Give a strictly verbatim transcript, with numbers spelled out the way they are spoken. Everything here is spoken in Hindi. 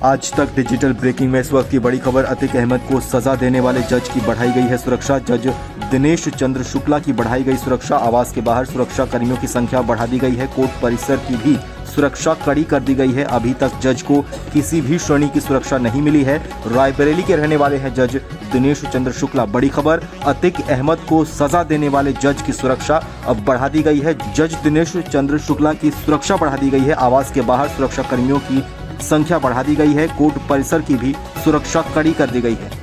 आज तक डिजिटल ब्रेकिंग में इस वक्त की बड़ी खबर। अतीक अहमद को सजा देने वाले जज की बढ़ाई गई है सुरक्षा। जज दिनेश चंद्र शुक्ला की बढ़ाई गई सुरक्षा। आवास के बाहर सुरक्षा कर्मियों की संख्या बढ़ा दी गई है। कोर्ट परिसर की भी सुरक्षा कड़ी कर दी गई है। अभी तक जज को किसी भी श्रेणी की सुरक्षा नहीं मिली है। रायबरेली के रहने वाले हैं जज दिनेश चंद्र शुक्ला। बड़ी खबर, अतीक अहमद को सजा देने वाले जज की सुरक्षा अब बढ़ा दी गई है। जज दिनेश चंद्र शुक्ला की सुरक्षा बढ़ा दी गई है। आवास के बाहर सुरक्षा कर्मियों की संख्या बढ़ा दी गई है। कोर्ट परिसर की भी सुरक्षा कड़ी कर दी गई है।